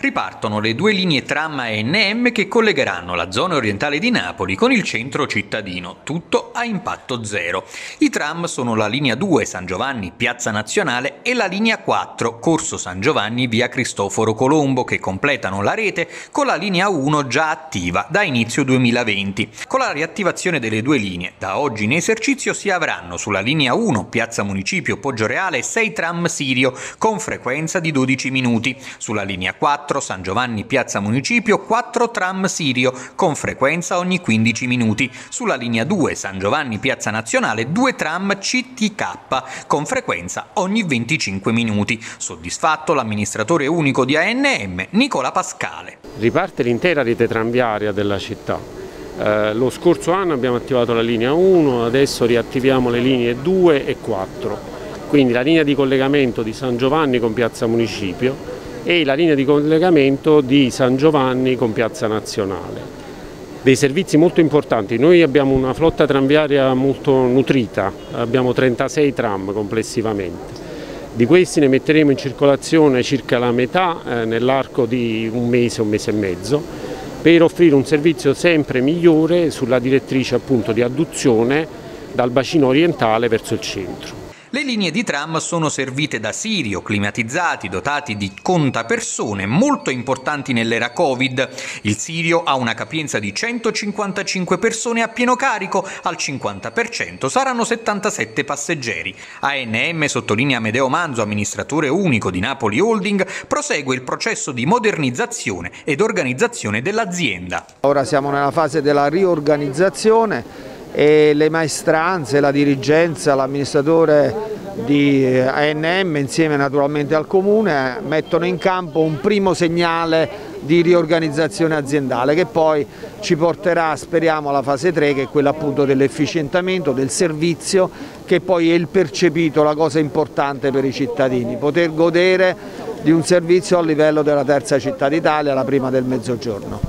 Ripartono le due linee tram ANM che collegheranno la zona orientale di Napoli con il centro cittadino, tutto a impatto zero. I tram sono la linea 2 San Giovanni, Piazza Nazionale e la linea 4 Corso San Giovanni, via Cristoforo Colombo, che completano la rete con la linea 1 già attiva da inizio 2020. Con la riattivazione delle due linee, da oggi in esercizio si avranno sulla linea 1 Piazza Municipio Poggioreale 6 tram Sirio con frequenza di 12 minuti, sulla linea 4 San Giovanni Piazza Municipio 4 tram Sirio con frequenza ogni 15 minuti, sulla linea 2 San Giovanni Piazza Nazionale 2 tram CTK con frequenza ogni 25 minuti. Soddisfatto l'amministratore unico di ANM Nicola Pascale. Riparte l'intera rete tranviaria della città. Lo scorso anno abbiamo attivato la linea 1, adesso riattiviamo le linee 2 e 4, quindi la linea di collegamento di San Giovanni con Piazza Municipio e la linea di collegamento di San Giovanni con Piazza Nazionale. Dei servizi molto importanti, noi abbiamo una flotta tranviaria molto nutrita, abbiamo 36 tram complessivamente. Di questi ne metteremo in circolazione circa la metà nell'arco di un mese e mezzo, per offrire un servizio sempre migliore sulla direttrice appunto di adduzione dal bacino orientale verso il centro. Le linee di tram sono servite da Sirio, climatizzati, dotati di contapersone, molto importanti nell'era Covid. Il Sirio ha una capienza di 155 persone a pieno carico, al 50% saranno 77 passeggeri. ANM, sottolinea Amedeo Manzo, amministratore unico di Napoli Holding, prosegue il processo di modernizzazione ed organizzazione dell'azienda. Ora siamo nella fase della riorganizzazione e le maestranze, la dirigenza, l'amministratore di ANM insieme naturalmente al Comune mettono in campo un primo segnale di riorganizzazione aziendale che poi ci porterà, speriamo, alla fase 3, che è quella appunto dell'efficientamento, del servizio, che poi è il percepito, la cosa importante per i cittadini, poter godere di un servizio a livello della terza città d'Italia, la prima del Mezzogiorno.